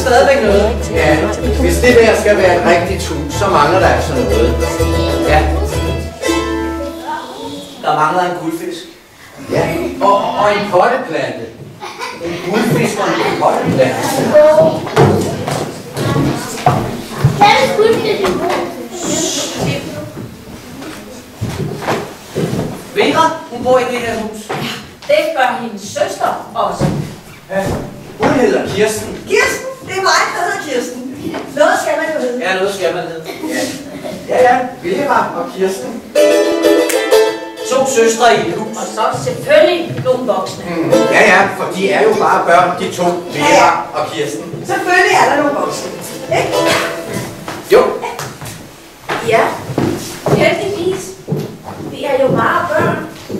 stadigvæk noget. Ja, hvis det der skal være et rigtigt hus, så mangler der altså noget. Ja. Der mangler en guldfisk. Ja, og en potteplante. En guldfisk og en potteplante. Hvad er det guldfisk? Vera, hun bor i det her hus. Det gør hendes søster også. Ja, hun hedder Kirsten. Kirsten? Det er mig, der hedder Kirsten. Noget skal man jo hedde. Ja, noget skal man hedde. Ja, Vera og Kirsten. 2 søstre i et hus. Og så selvfølgelig nogle voksne. Ja, for de er jo bare børn, de 2, Vera og Kirsten. Selvfølgelig er der nogle voksne. Ikke? Jo. Ja, heldigvis. Vi er jo bare børn.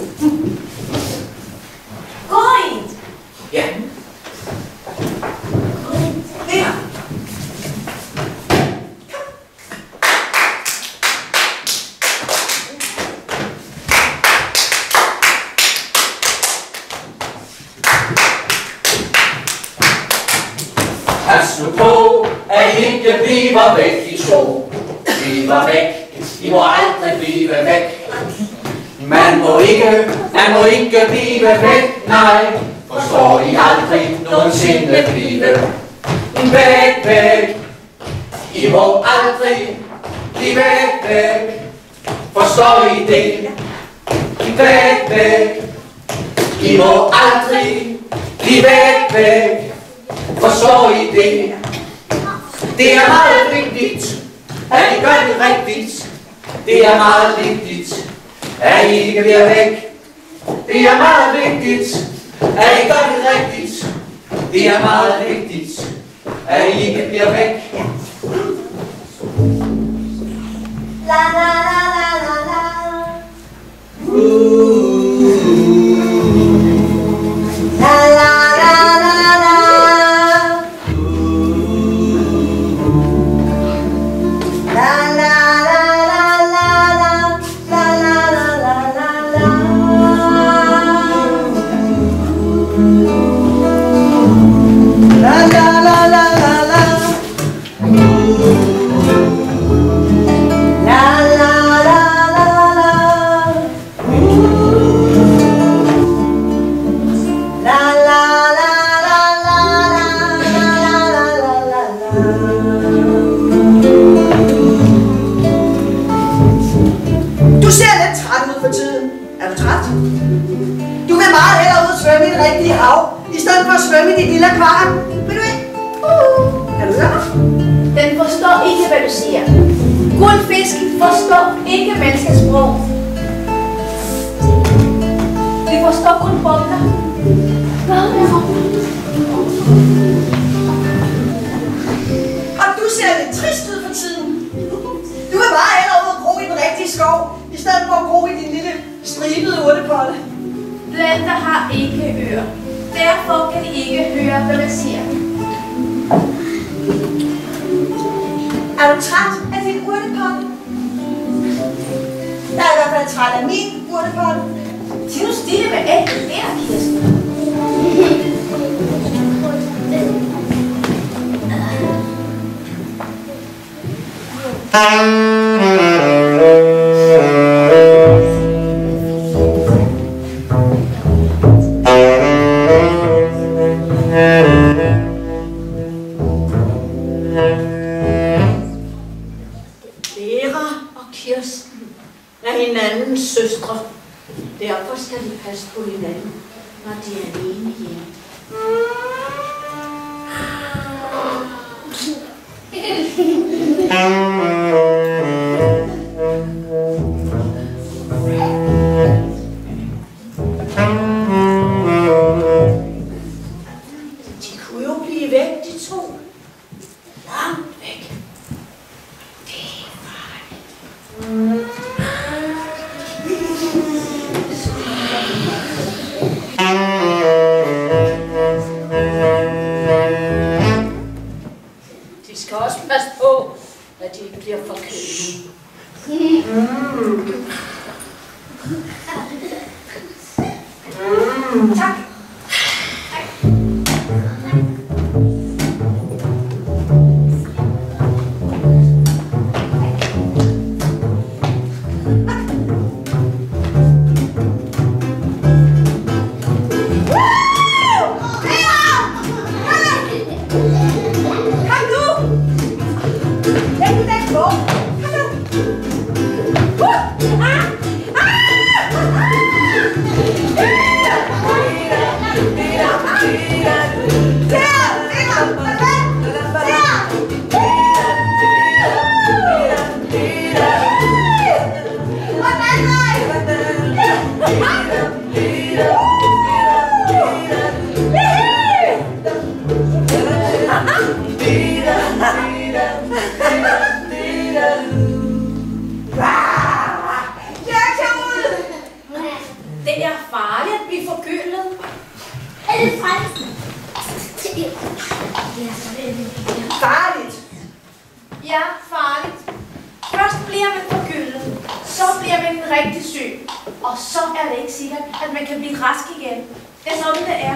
Gå ind. Ja. Her. Pas nu på, at I ikke bliver væk i 2. Bliver væk, I må aldrig blive væk. Man må ikke blive væk, nej. Forstår I aldrig nogensinde blive væk. I må aldrig blive væk. Forstår I det? Væk. I må aldrig blive væk. Forstår I det? Det er meget vigtigt, at I gør det rigtigt. Det er meget vigtigt, at I ikke bliver væk. Det er meget vigtigt, at I gør det rigtigt. Det er meget vigtigt, at I ikke bliver væk. La la la la la la. La la la la la. La la la la la la la la la la. La la la la la la. La la la la la. La la la la la. Du ser lidt træt ud for tiden. Er du træt? Du vil meget hellere ud og svømme i et rigtigt hav, i stedet for at svømme i dit lille akvarium. Vil du ikke? Kan du høre mig? Den forstår ikke, hvad du siger. Guldfisken forstår ikke menneskesprog. Vi forstår kun bobler. Og du ser lidt trist ud for tiden. Du vil bare hellere ud og gro i den rigtige skov, i stedet for at gro i din lille stribede urtepotte. Planter har ikke ører. Derfor kan de ikke høre, hvad man siger. Er du træt af din urtepotte? Jeg er i hvert fald træt af min urtepotte. Sig nu stille med alt det der, Kirsten. Vera og Kirsten er hinandens søstre. Derfor skal de passe på hinanden, når de er alene hjemme. De kunne jo blive væk, de 2. Langt væk. Det er farligt. De skal også passe på, at de ikke bliver forkølet. Tak. Farligt. Ja, farligt. Først bliver man forkølet, så bliver man rigtig syg, og så er det ikke sikkert, at man kan blive rask igen. Det er sådan, det er.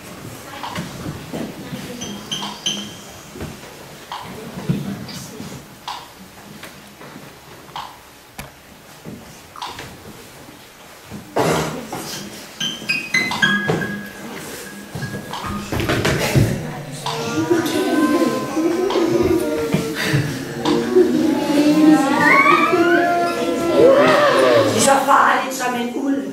Så farligt som en ulv.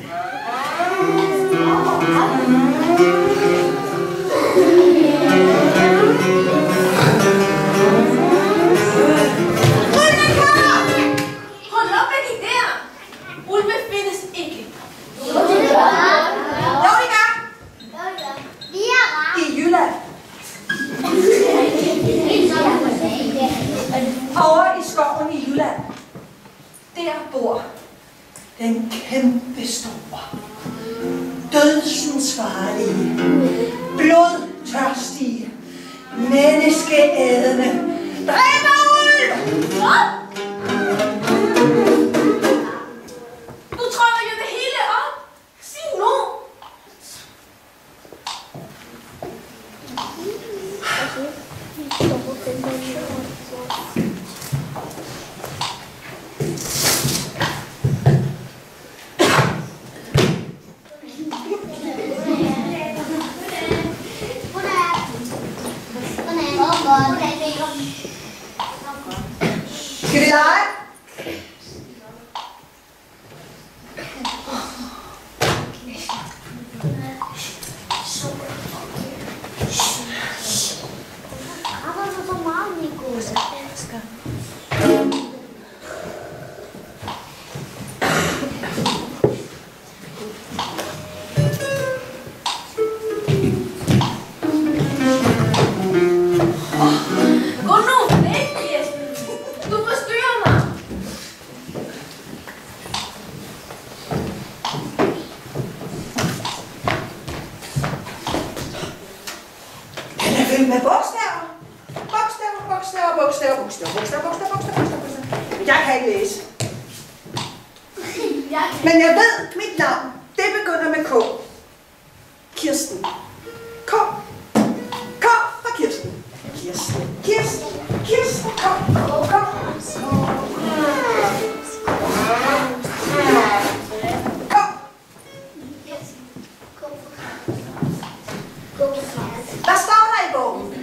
Hold op med de der! Ulve findes ikke. Jo, det gør. I Jylland. Over i skoven i Jylland. Der bor den kæmpe store, dødsensfarlige, blodtørstige, menneskeædende dræberulv! Du trykker jo det hele op. Sig nu. Skal vi lege? Gå nu væk, Kirsten. Du forstyrrer mig. Den er fyldt med bogstaver. Bogstaver. Jeg kan ikke læse. Men jeg ved mit navn. Det begynder med K. Kirsten. K. K for Kirsten. Kirsten. K. Hvad står der i bogen?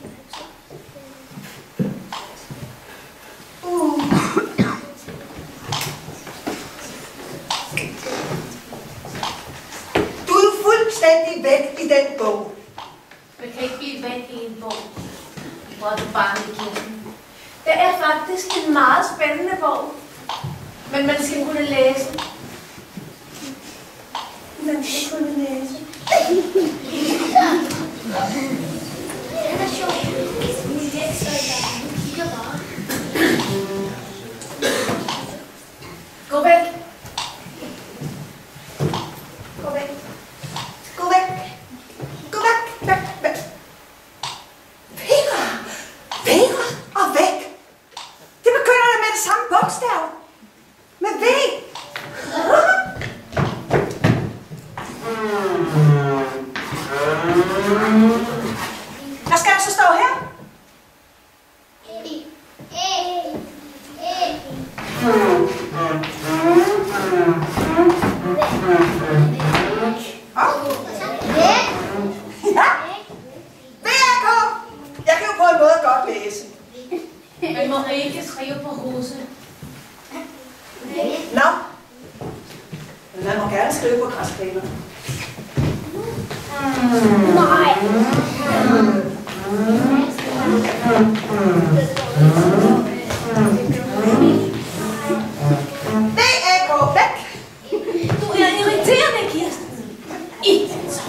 Du er jo fuldstændig væk i den bog. Man kan ikke blive væk i en bog, hvor du bare er Kirsten. Det er faktisk en meget spændende bog, men man skal kunne læse. Man skal kunne læse. Gå væk. Væk. Væk og væk. Det begynder da med det samme bogstav. Med V. Hvad skal der så stå her? Jeg kan jo på en måde godt læse. Man må ikke skrive på huse. Nå. Men man må gerne skrive på græsplæner. V-A-K, væk! Du er irriterende, Kirsten. Ikke så.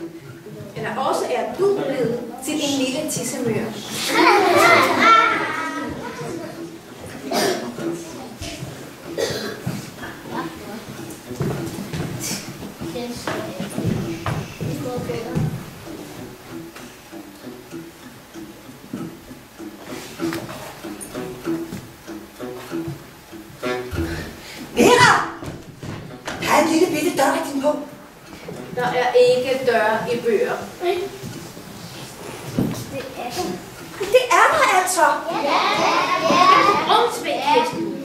Eller også er du blevet til din lille tissemør. Vera! Der er en lille bitte dør i din bog. Der er ikke døre i bøger. Det er der altså. Rumsvæk, Kirsten.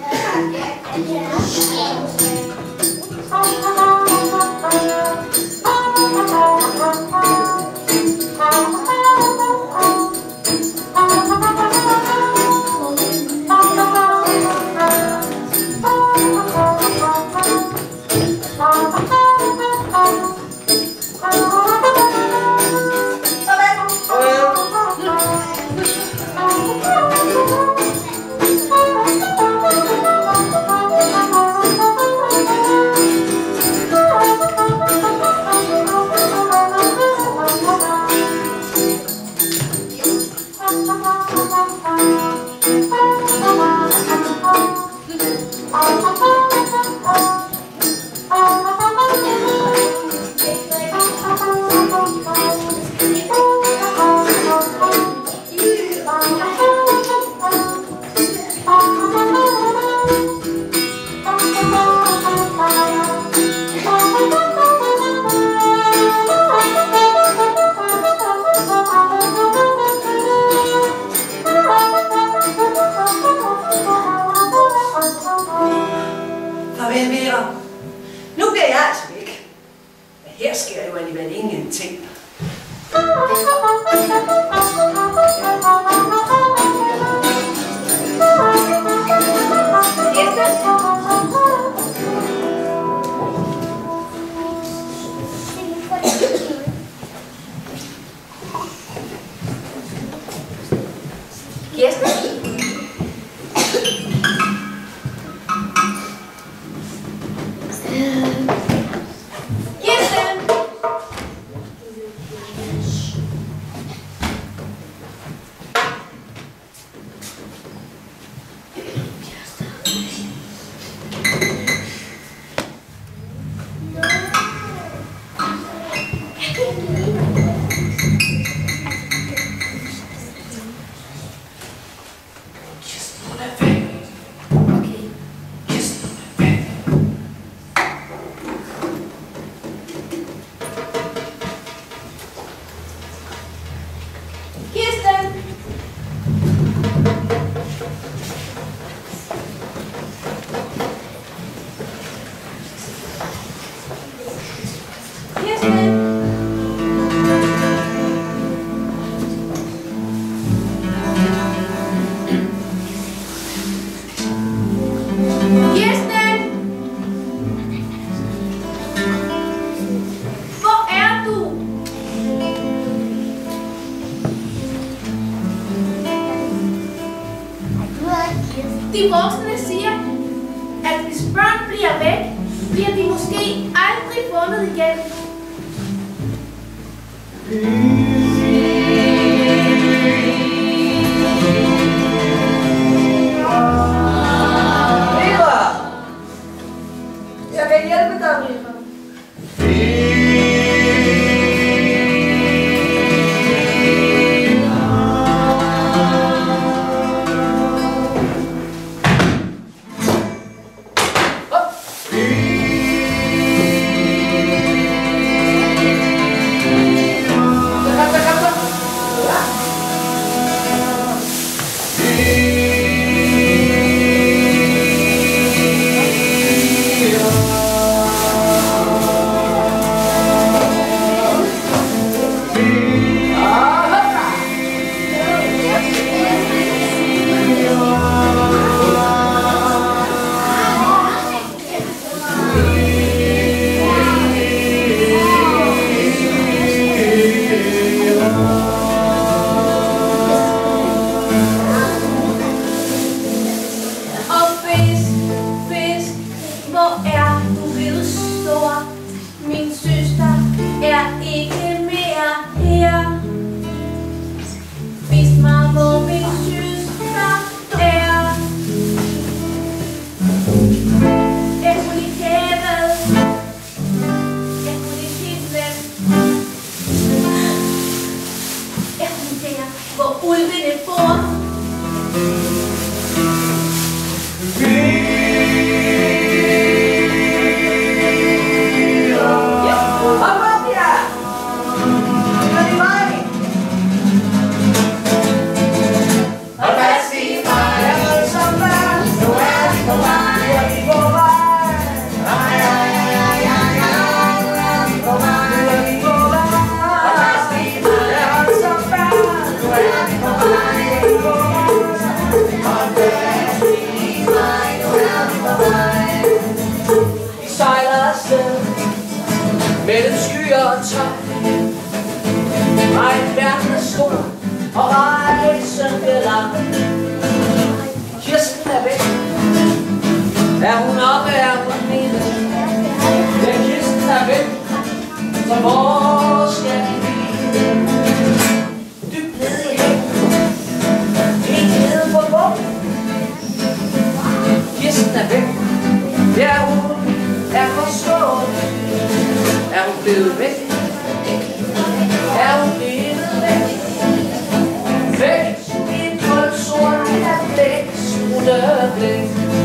Farvel, Vera. Nu bliver jeg altså væk. Men her sker jo alligevel ingenting. De voksne siger, at hvis børn bliver væk, bliver de måske aldrig fundet igen. Vera! Jeg kan hjælpe dig, Vera. ulvene bor. Mellem skyer og træ. Ej, verden er stor, og rejsen bliver lang. Kirsten er væk. Er hun oppe, er hun nede? Ja, Kirsten er væk. Så hvor skal vi blive? Dybt nede i havet. Helt nede på bunden. Kirsten er væk. Ja, hun er forstået. Er hun blevet væk? Er hun blevet væk? Væk i en kold sort af blæk, smutte blæk.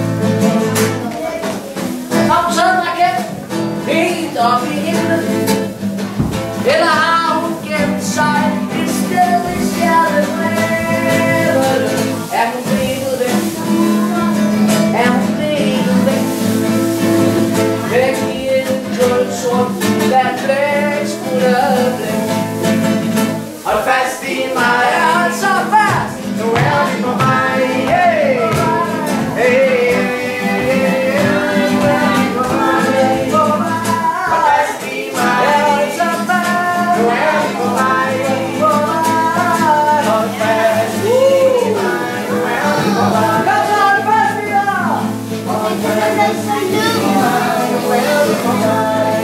Har hun taget en raket helt op i himlen? Eller har hun gemt sig et sted i stjernebrevet? Er hun blevet væk? Er hun blevet væk? Væk i en kold sort that place put a blink. Hold fast i mig, hold så fast. Nu er vi på vej, hey, hey, hey. Nu er vi på vej, hold fast i mig, hold så fast. Nu er vi på vej, hold fast i mig. Nu er vi på vej. Kom så, hold fast i mig. Hold fast i mig, nu er vi på vej.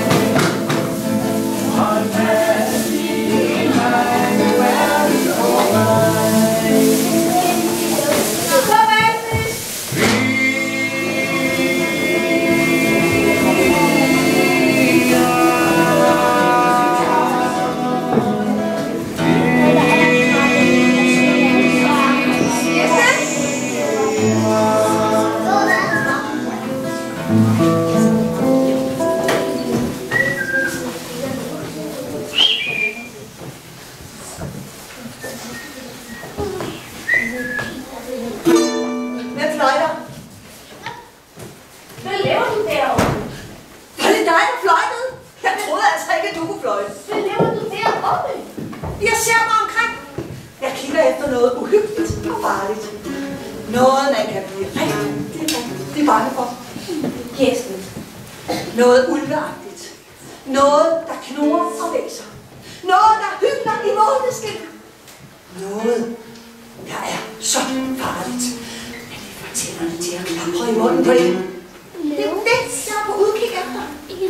Noget ulveagtigt. Noget, der knurrer og væser. Noget, der hygler i måneskin. Noget, der er så farligt, at det får tænderne til at klapre i munden på en. Det er det, jeg er på udkig efter.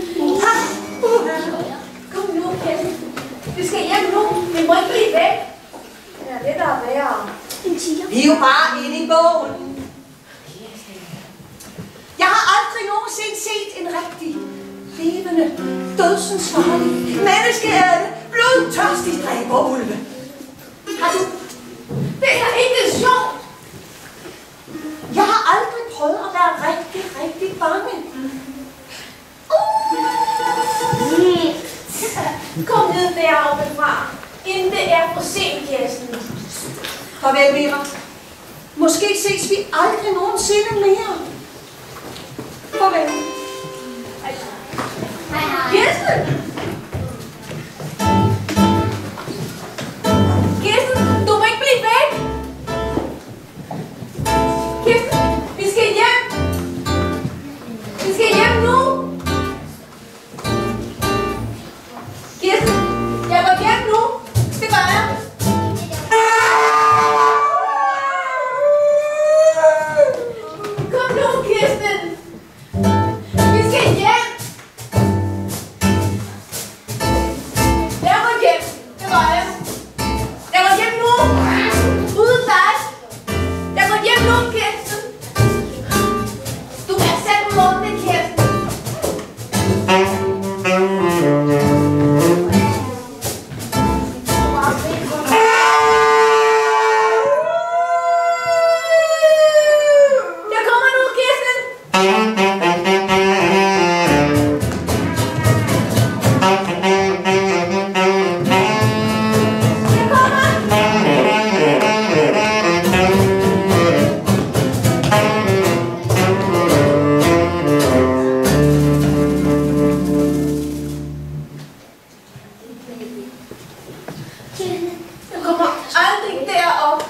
Kom nu, Kirsten. Vi skal hjem nu. Vi må ikke blive væk. Ja, det der er værre. Vi er jo bare inde i bogen. Jeg har aldrig nogensinde set en rigtig levende, dødsensfarlig, menneskeærende, blodtørstig dræberulve. Har du? Det er ikke sjovt. Jeg har aldrig prøvet at være rigtig, rigtig bange. Kom ned deroppe fra, inden det er for sent, Kirsten. Farvel, Mira. Måske ses vi aldrig nogensinde mere. Farvel. Kirsten! Kirsten, du må ikke blive væk! Kirsten, vi skal hjem! Vi skal hjem nu! Kirsten, jeg går hjem nu! Det gør jeg! Kom nu, Kirsten! Vi skal hjem! Jeg kommer aldrig derop.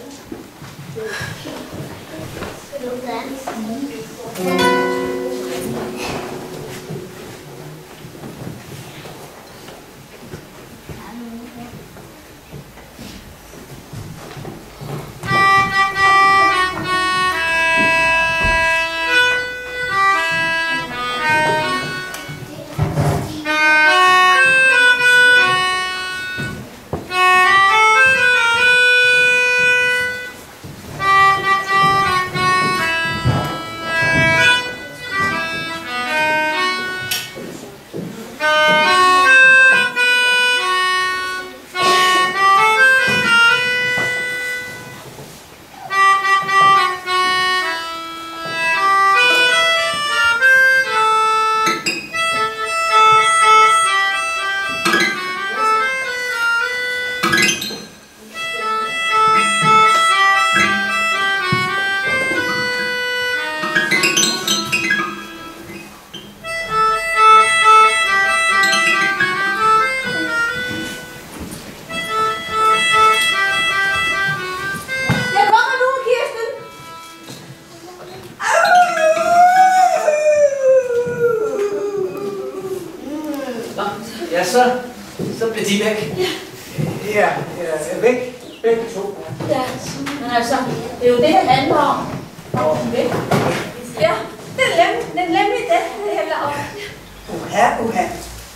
Så bliver de væk. Ja, væk. Begge to. Ja, men altså, det er jo det, det handler om. Væk. Ja, det er nemlig det, det handler om. Uha.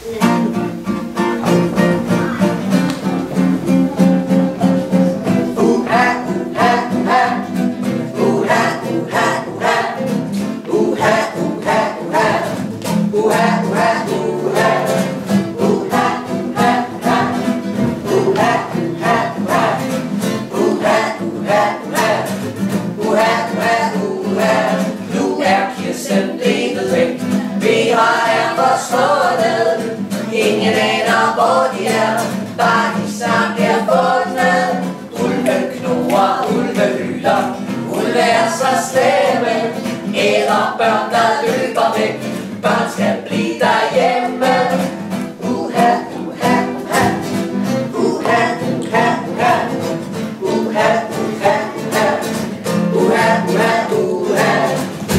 Ingen aner, hvor de er, bare de snart bliver fundet. Ulve knurrer, ulve hyler, ulve er så slemme. Æder børn, der løber væk, børn skal blive derhjemme. Uha, uha, uha, uha, uha, uha, uha, uha, uha, uha, uha, uha.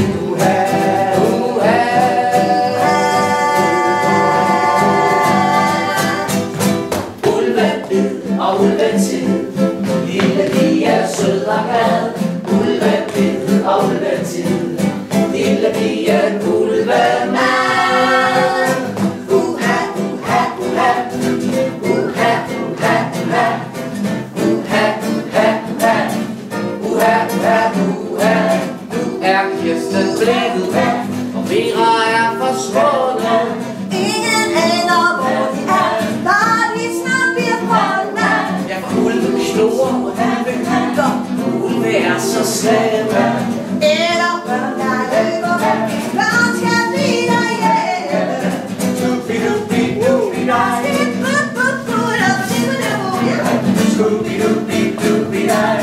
Lille pige er sød og glad, ulvebid og ulvetid. Lille pige, ulvemad. Uha, uha, uha, uha, uha, uha, uha, uha, uha, uha, uha, uha. Nu er Kirsten blækket væk, og Vera er forsvundet. Ingen aner, hvor de er, bare de snart bliver fundet. Ja, for ulve knurrer og ulve hyler, ulve er så slemme. Eller børn, der løber væk, børn skal blive derhjemme. Scooby-Dooby-Dooby-Dooby-Dej. Scooby-Dooby-Dooby-Dej.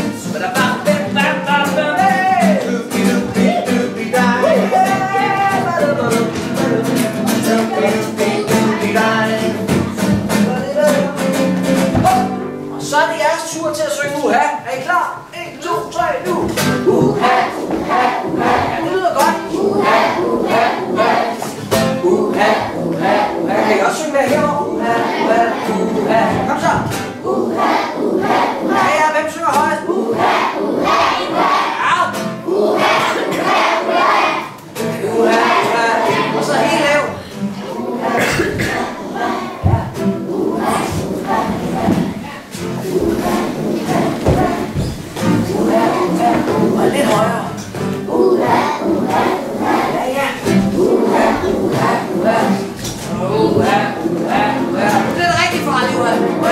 Og så er det jeres tur til at synge uha. Er I klar? 1, 2, 3, nu! Uha, uha, uha. Ja, det lyder godt. Uha, uha, uha. Uha, uha, uha. Kan I også synge med herovre? Uha, uha, uha. Kom så. Uha, uha, uha. Ja, hvem synger højst? Uha, uha, uha. Ja. Uha, uha, uha. Uha, uha. Og så helt lav. Uha, uha, uha. Uha, uha, uha. Uha, uha, uha. Uha, uha, uha. Og lidt højere. Uha, uha, uha. Ja, ja. Uha, uha, uha. Uha, uha, uha. Det er det rigtigt farligt, uha.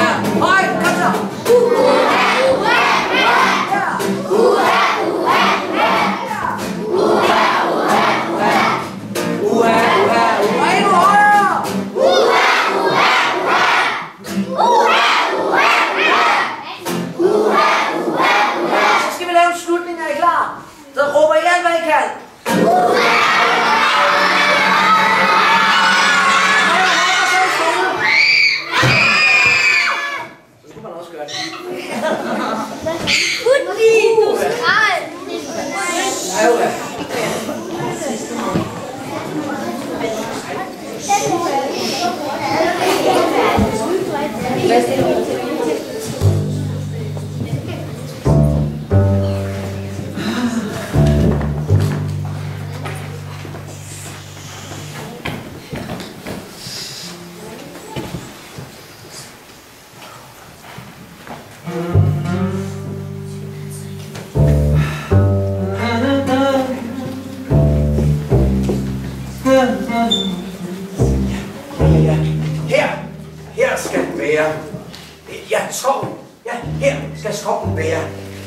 Her skal den være. Jeg tror, her skal skoven være.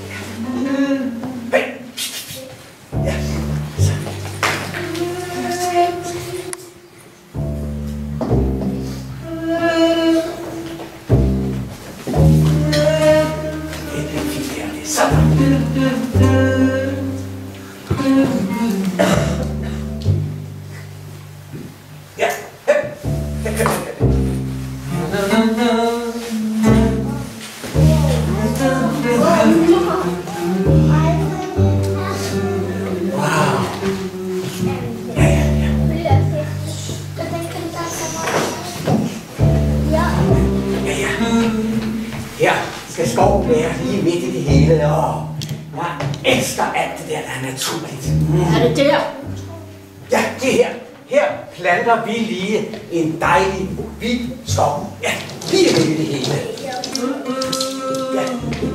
Hey. Ja. Så. Det er fint her, det er sådan. Ja. Her skal skoven være lige midt i det hele. Jeg elsker alt det der er naturligt. Er det der? Ja, det her. Her planter vi lige en dejlig, vild skov. Ja, lige midt i det hele. Ja,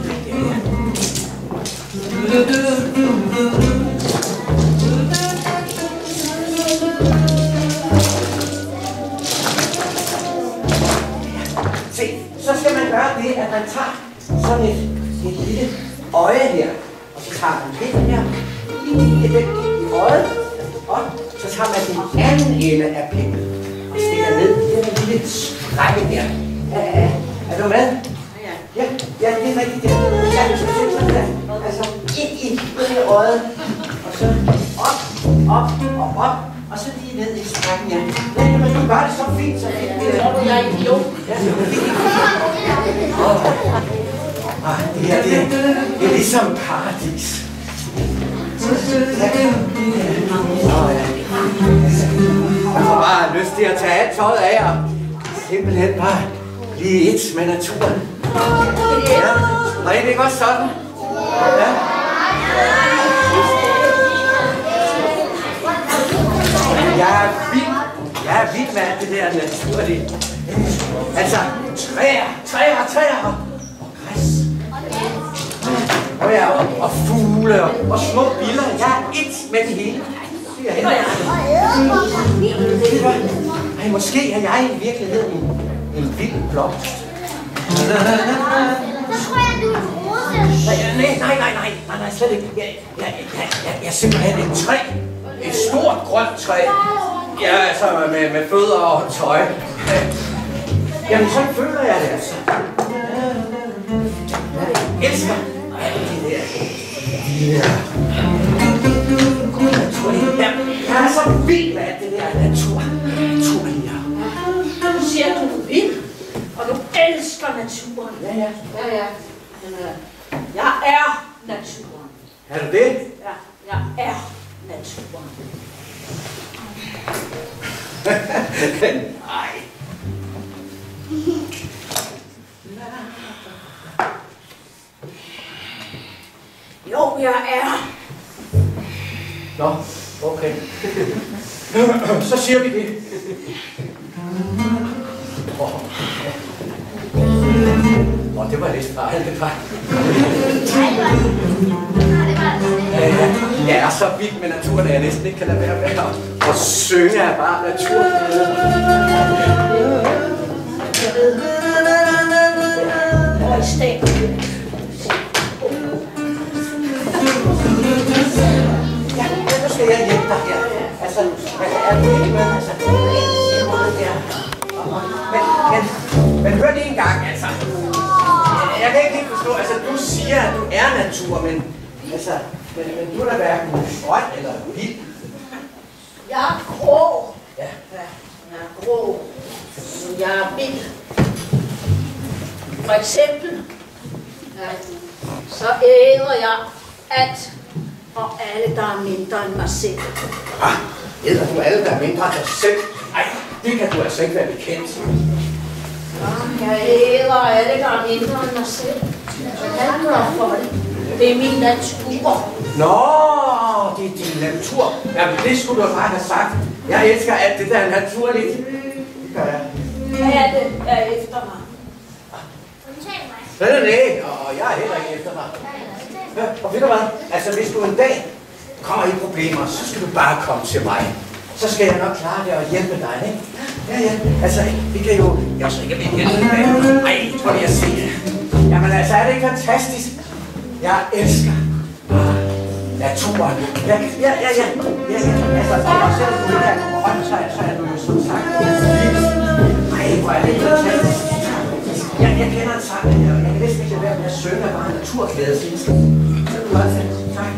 se, så skal man gøre det, at man tager sådan et lille øje her, og så tager man det her, lige i øjet, og så tager man den anden ende af pinden og stikker ned i den lille strække der. Er du med? Ja, det er rigtigt der. Ja, det er sådan der. Altså, ind i øjet, og så op, og så lige ned i strækken, ja. Men du gør det så fint, så det Tror du, jeg er idiot? Det her, det er ligesom paradis. Jeg får bare lyst til at tage alt tøjet af og simpelthen bare blive et med naturen. Ja, og er det ikke også sådan? Ja. Jeg er vild med alt det der naturlige. Altså, træer og græs. Og fugle og små biller. Jeg er et med det hele. Ej, måske er jeg i virkeligheden en vild blomst. Så tror jeg, du er en rose. Nej, slet ikke. Jeg er simpelthen et træ. Et stort grønt træ. Ja, altså med fødder og tøj. Jamen, sådan føler jeg det altså. Jeg elsker alt det der. Jeg er så vild med alt det der natur her. Du siger, du er vild, og du elsker naturen. Ja. Jeg er naturen. Er du det? Ja, jeg er naturen. Nej. Jo, jeg er. Nå, okay. Så siger vi det. Det var lidt farligt, jeg er så vild med naturen, at jeg næsten ikke kan lade være med at synge af bare natur. Og i staten. Ja, nu skal jeg hjælpe dig her. Altså, er du ikke med? Altså, men hør lige en gang, altså. Jeg kan ikke helt forstå, altså du siger, at du er natur, men altså, men du er da hverken grøn eller vild. Jeg er grå. Ja. Jeg er grå. Jeg er vild. For eksempel, så æder jeg alt og alle, der er mindre end mig selv. Æder du alle, der er mindre end dig selv? Nej, det kan du altså ikke være bekendt. Jeg æder alle gange mindre end mig selv. Hvad kan du for det? Det er min natur. Nå, det er din natur. Jamen, det skulle du bare have sagt. Jeg elsker alt det, der er naturligt. Det gør jeg. Hvad er det, der er efter mig? Nej, og jeg er heller ikke efter dig. Og ved du hvad? Altså, hvis du en dag kommer i problemer, så skal du bare komme til mig. Så skal jeg nok klare det og hjælpe dig, ikke? Ja. Altså, vi kan jo... Jeg så ikke blive hjælpe dig. Ej, tror jeg se det. Jamen altså, er det ikke fantastisk? Jeg elsker naturen. Ja. Altså, og selvom du ikke er grøn, så er du jo som sagt ej, hvor er det fantastisk. Jeg kender en sang, jeg kan næsten ikke lade være med at synge af bare naturglæde sidst. Så er du godt til. Tak.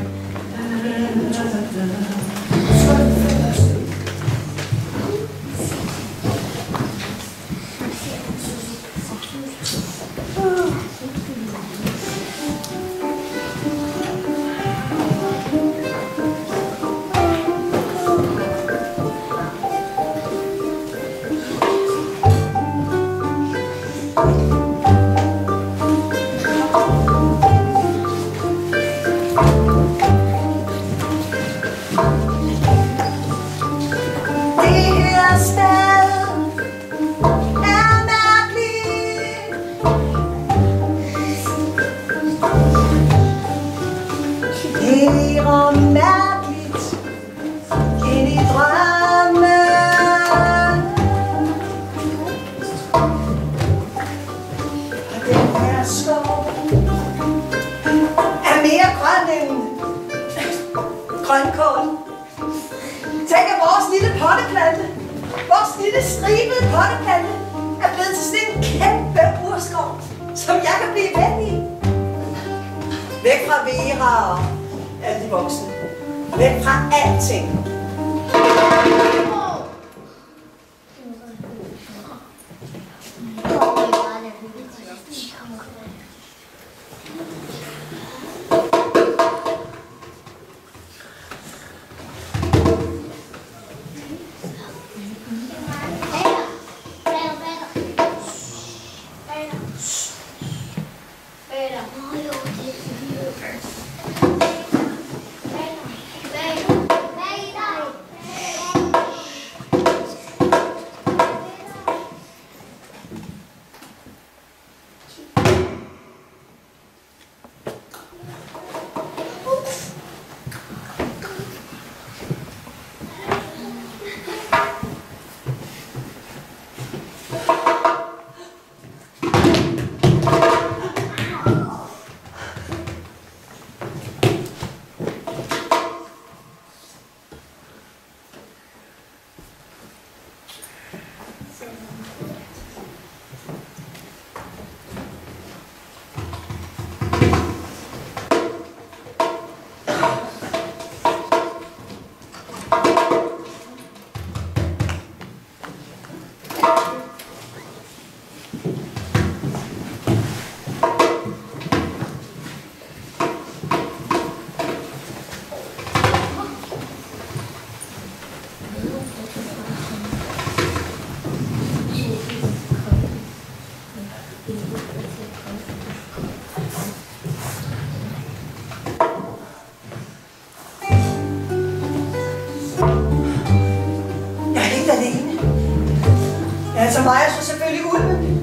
Altså mig er så selvfølgelig ulven.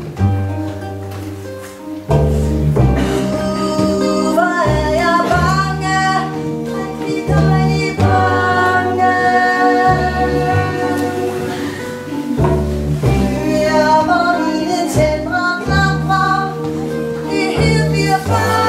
Hvor er jeg bange, rigtig dejlig bange. Hører hvor mine tænder knapper, det hele bliver farligt.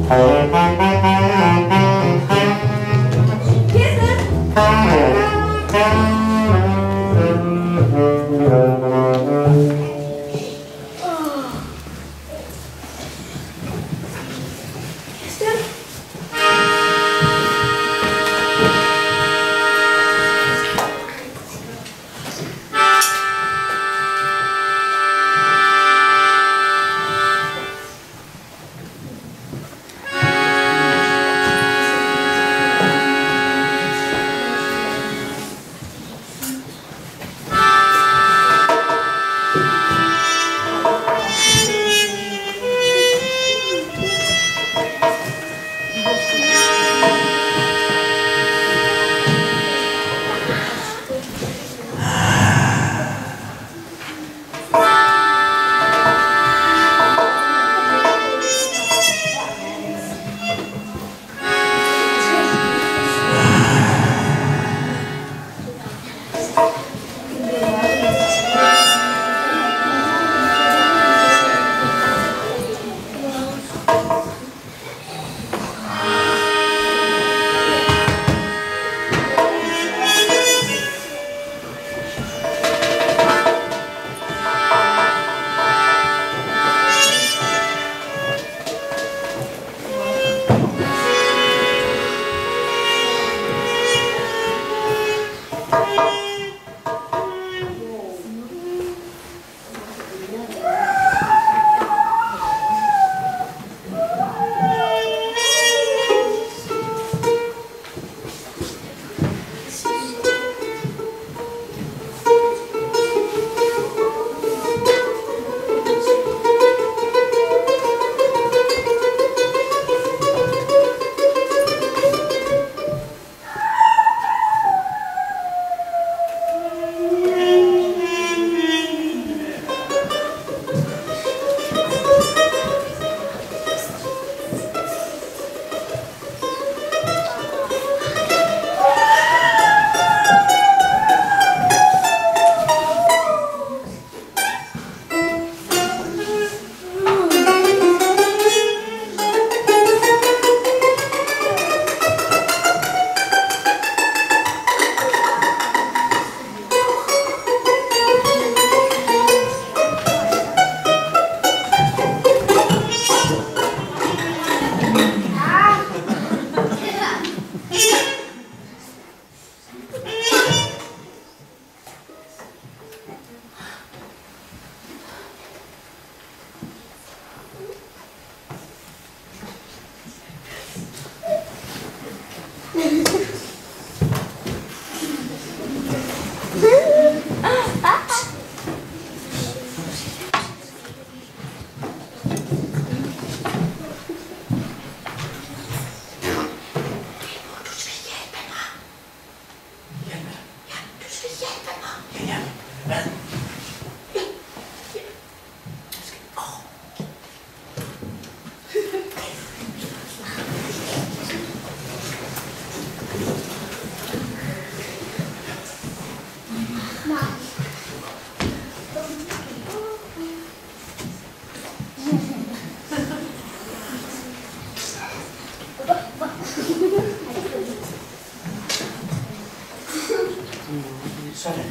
Sådan.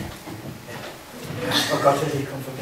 Ja. Og godt, at I kom forbi.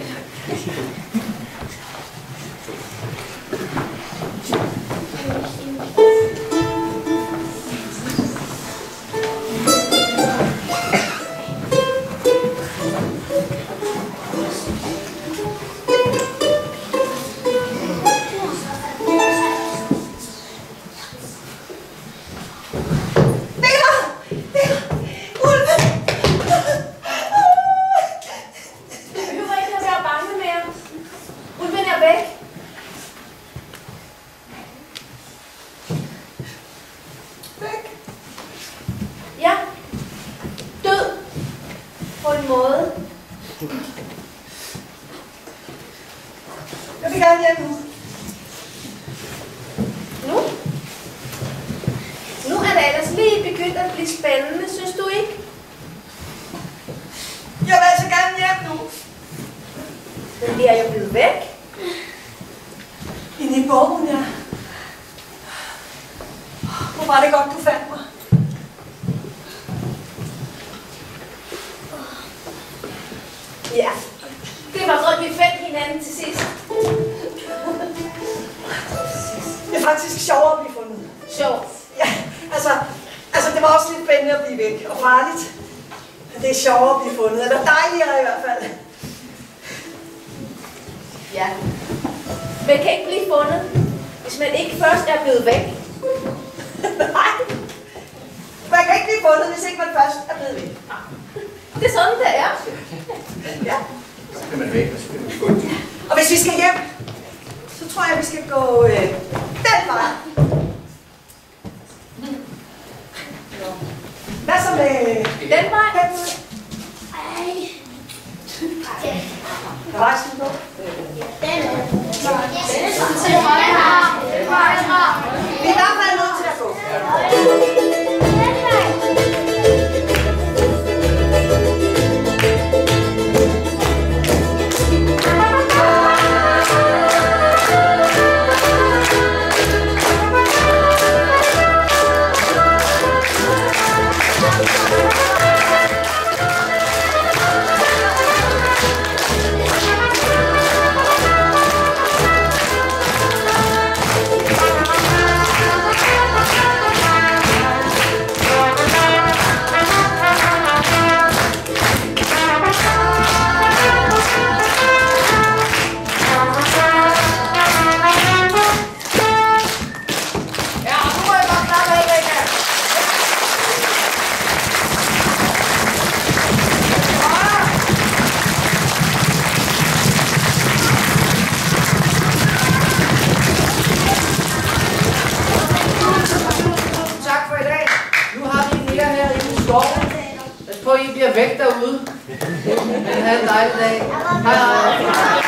Jeg vil gerne hjem nu. Nu er det ellers lige begyndt at blive spændende, synes du ikke? Jeg vil altså gerne hjem nu. Men bliver jeg blevet væk? Inde i bogen, ja. Var det godt, du fandt mig? Ja, det var godt, vi fandt hinanden til sidst. Det er faktisk sjovere at blive fundet. Sjovt. Ja, altså det var også lidt spændende at blive væk, og farligt. Men det er sjovere at blive fundet, eller dejligere i hvert fald. Ja. Man kan ikke blive fundet, hvis man ikke først er blevet væk. Nej. Man kan ikke blive fundet, hvis ikke man først er blevet væk. Det er sådan, det er. Ja. Så bliver man væk, og så bliver man fundet. Og hvis vi skal hjem, så tror jeg, vi skal gå den vej. Hvad så med Den vej. den vej? Ej. Der var sådan noget. Vi er i hvert fald nødt til at gå. Pas på, I bliver væk derude. Men have en dejlig dag. Hej hej.